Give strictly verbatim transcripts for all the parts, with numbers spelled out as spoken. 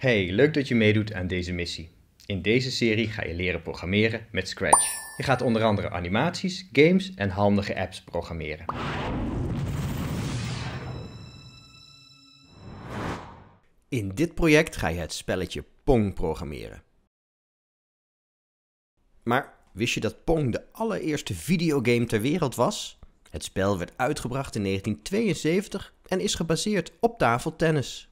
Hey, leuk dat je meedoet aan deze missie. In deze serie ga je leren programmeren met Scratch. Je gaat onder andere animaties, games en handige apps programmeren. In dit project ga je het spelletje Pong programmeren. Maar wist je dat Pong de allereerste videogame ter wereld was? Het spel werd uitgebracht in negentien tweeënzeventig en is gebaseerd op tafeltennis.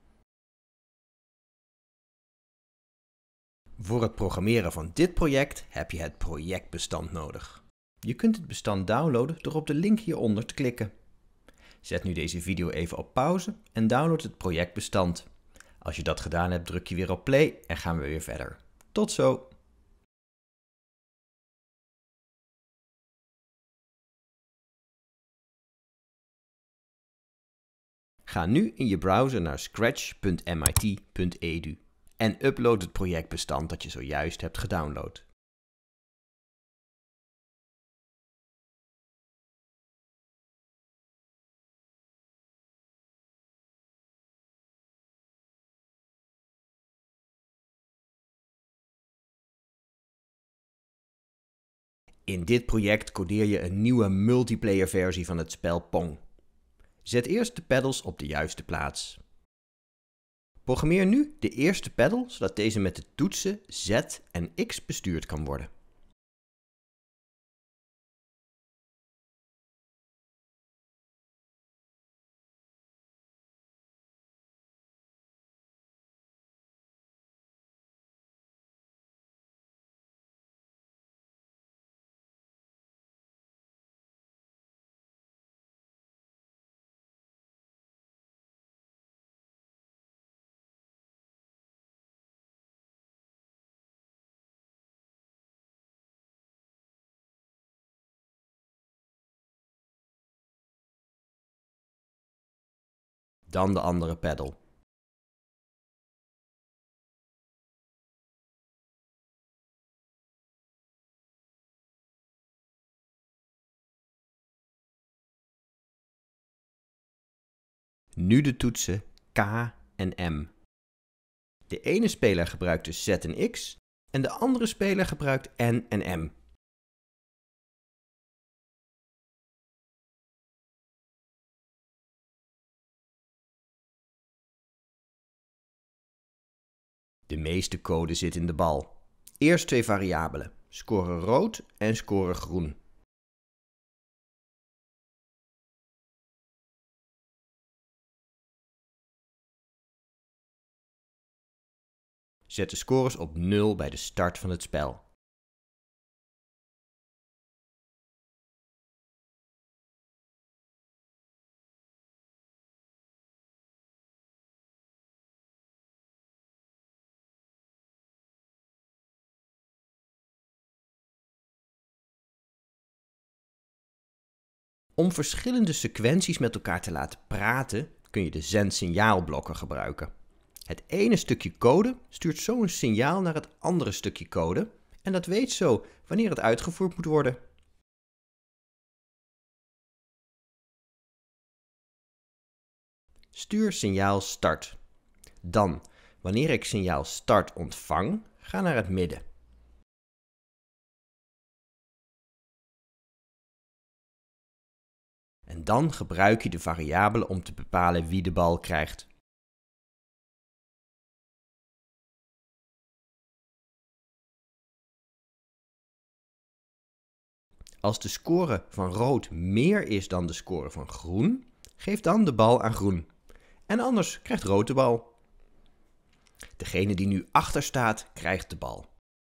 Voor het programmeren van dit project heb je het projectbestand nodig. Je kunt het bestand downloaden door op de link hieronder te klikken. Zet nu deze video even op pauze en download het projectbestand. Als je dat gedaan hebt, druk je weer op play en gaan we weer verder. Tot zo! Ga nu in je browser naar scratch punt m i t punt e d u en upload het projectbestand dat je zojuist hebt gedownload. In dit project codeer je een nieuwe multiplayer versie van het spel Pong. Zet eerst de paddles op de juiste plaats. Programmeer nu de eerste paddle zodat deze met de toetsen Z en X bestuurd kan worden. Dan de andere paddle. Nu de toetsen K en M. De ene speler gebruikt dus Z en X en de andere speler gebruikt N en M. De meeste code zit in de bal. Eerst twee variabelen, score rood en score groen. Zet de scores op nul bij de start van het spel. Om verschillende sequenties met elkaar te laten praten, kun je de zend-signaalblokken gebruiken. Het ene stukje code stuurt zo een signaal naar het andere stukje code en dat weet zo wanneer het uitgevoerd moet worden. Stuur signaal start. Dan, wanneer ik signaal start ontvang, ga naar het midden. En dan gebruik je de variabelen om te bepalen wie de bal krijgt. Als de score van rood meer is dan de score van groen, geef dan de bal aan groen. En anders krijgt rood de bal. Degene die nu achter staat, krijgt de bal.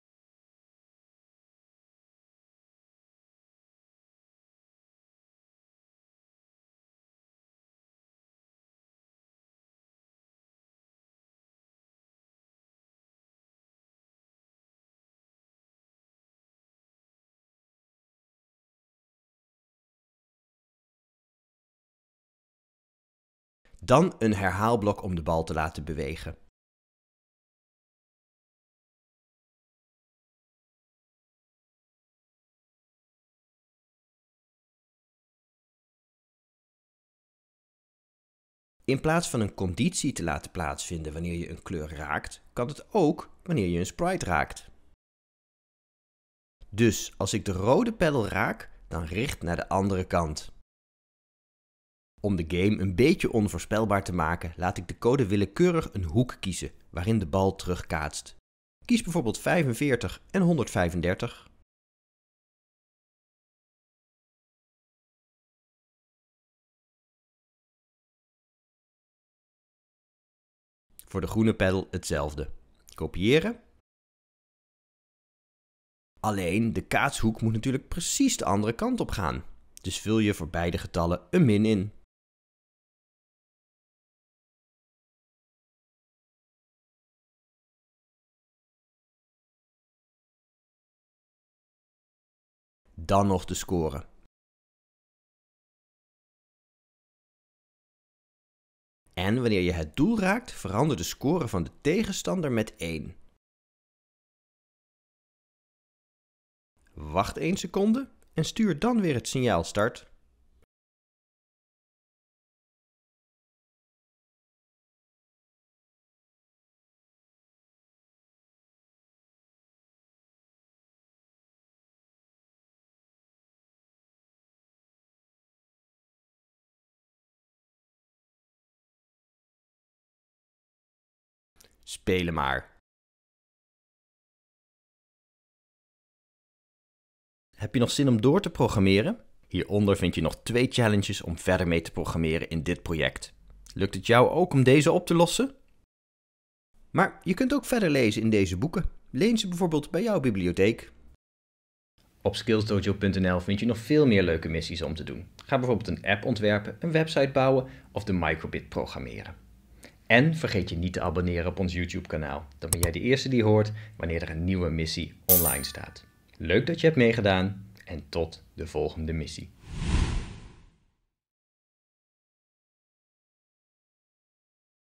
Dan een herhaalblok om de bal te laten bewegen. In plaats van een conditie te laten plaatsvinden wanneer je een kleur raakt, kan het ook wanneer je een sprite raakt. Dus als ik de rode peddel raak, dan richt naar de andere kant. Om de game een beetje onvoorspelbaar te maken, laat ik de code willekeurig een hoek kiezen waarin de bal terugkaatst. Kies bijvoorbeeld vijfenveertig en honderdvijfendertig. Voor de groene peddel hetzelfde. Kopiëren. Alleen de kaatshoek moet natuurlijk precies de andere kant op gaan. Dus vul je voor beide getallen een min in. Dan nog de score. En wanneer je het doel raakt, verander de score van de tegenstander met één. Wacht één seconde en stuur dan weer het signaal start. Spelen maar. Heb je nog zin om door te programmeren? Hieronder vind je nog twee challenges om verder mee te programmeren in dit project. Lukt het jou ook om deze op te lossen? Maar je kunt ook verder lezen in deze boeken. Leen ze bijvoorbeeld bij jouw bibliotheek. Op skillsdojo punt n l vind je nog veel meer leuke missies om te doen. Ga bijvoorbeeld een app ontwerpen, een website bouwen of de microbit programmeren. En vergeet je niet te abonneren op ons YouTube kanaal. Dan ben jij de eerste die hoort wanneer er een nieuwe missie online staat. Leuk dat je hebt meegedaan en tot de volgende missie.